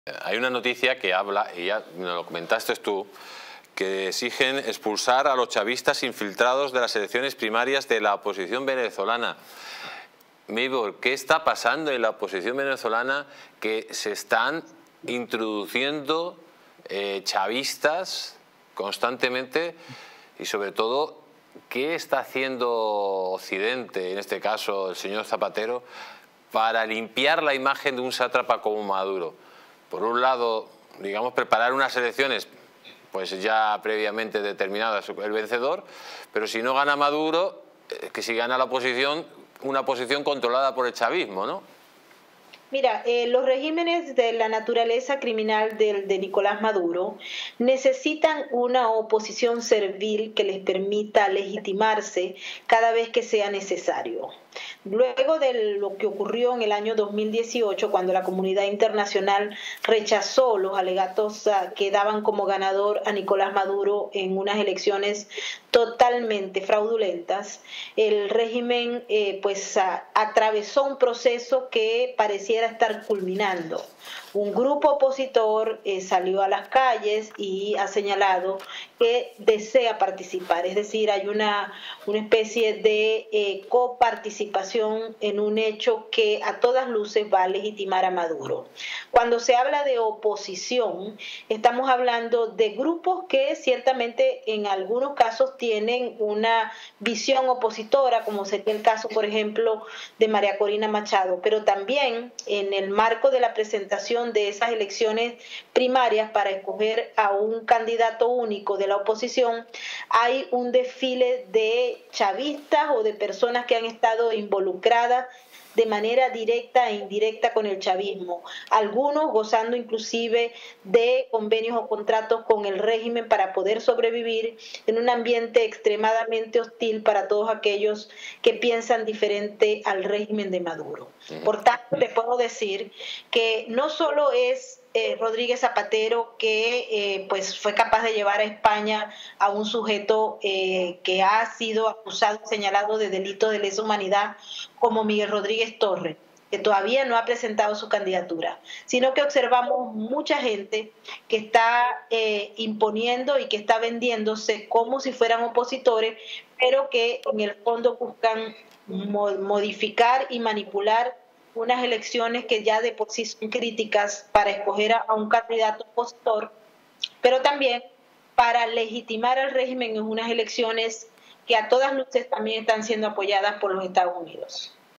Hay una noticia que habla, y ya me lo comentaste tú, que exigen expulsar a los chavistas infiltrados de las elecciones primarias de la oposición venezolana. Mibor, ¿qué está pasando en la oposición venezolana que se están introduciendo chavistas constantemente? Y sobre todo, ¿qué está haciendo Occidente, en este caso el señor Zapatero, para limpiar la imagen de un sátrapa como Maduro? Por un lado, digamos, preparar unas elecciones pues ya previamente determinadas el vencedor, pero si no gana Maduro, que si gana la oposición, una oposición controlada por el chavismo, ¿no? Mira, los regímenes de la naturaleza criminal de Nicolás Maduro necesitan una oposición servil que les permita legitimarse cada vez que sea necesario. Luego de lo que ocurrió en el año 2018, cuando la comunidad internacional rechazó los alegatos que daban como ganador a Nicolás Maduro en unas elecciones totalmente fraudulentas, el régimen atravesó un proceso que pareciera estar culminando. Un grupo opositor salió a las calles y ha señalado que desea participar, es decir, hay una especie de coparticipación en un hecho que a todas luces va a legitimar a Maduro. Cuando se habla de oposición, estamos hablando de grupos que ciertamente en algunos casos tienen una visión opositora, como sería el caso, por ejemplo, de María Corina Machado, pero también en el marco de la presentación de esas elecciones primarias para escoger a un candidato único de la oposición, hay un desfile de chavistas o de personas que han estado involucradas de manera directa e indirecta con el chavismo, algunos gozando inclusive de convenios o contratos con el régimen para poder sobrevivir en un ambiente extremadamente hostil para todos aquellos que piensan diferente al régimen de Maduro. Por tanto, te puedo decir que no solo es Rodríguez Zapatero que fue capaz de llevar a España a un sujeto que ha sido acusado, señalado de delito de lesa humanidad, como Miguel Rodríguez Torres, que todavía no ha presentado su candidatura, sino que observamos mucha gente que está imponiendo y que está vendiéndose como si fueran opositores, pero que en el fondo buscan modificar y manipular unas elecciones que ya de por sí son críticas para escoger a un candidato opositor, pero también para legitimar al régimen en unas elecciones que a todas luces también están siendo apoyadas por los Estados Unidos.